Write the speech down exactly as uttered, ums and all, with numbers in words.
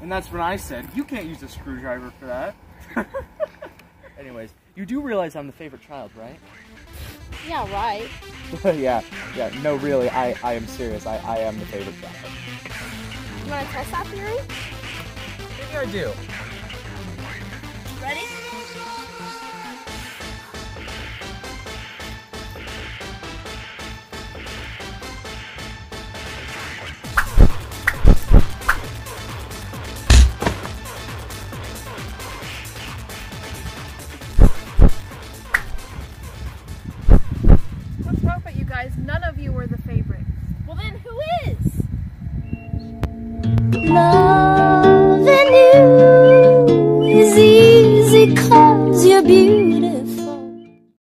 And that's when I said, you can't use a screwdriver for that. Anyways, you do realize I'm the favorite child, right? Yeah, right. yeah, yeah, no really, I, I am serious, I, I am the favorite child. You want to test that theory? Maybe I do. Ready? What's wrong with you guys? None of you were the favorite. Well then, who is? Love.